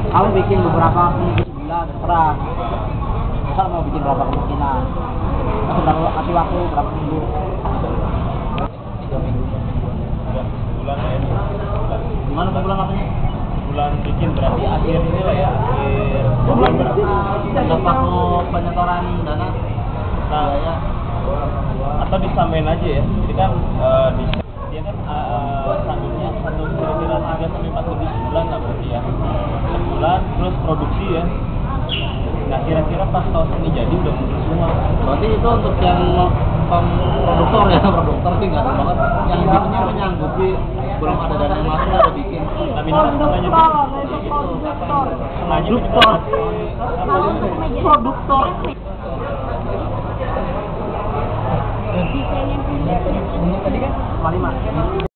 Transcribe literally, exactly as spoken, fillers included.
kamu bikin beberapa minggu sebulan terserah. Misal mau bikin berapa kemungkinan, kamu berapa kasih waktu berapa minggu? Tiga minggu. Bulan ya. Bulan. Gimana bulan apanya? Bulan bikin berarti akhir ini lah ya. Akhir bulan berapa? Dapat mau penyetoran dana? Nah, ya. Atau disamain aja ya. Jadi kan uh, di, dia kan uh, sambilnya satu kira-kira tiga sampai empat lebih sebulan lah berarti ya. Sebulan terus produksi ya. Nah kira-kira pas kaos ini jadi udah muncul semua. Berarti itu untuk yang produktor ya, produktor sih nggak ada banget. Yang bikinnya menyanggupi belum ada dana yang masuk udah bikin. Tapi ini setengahnya produktor, produktor. Tadi kan lima.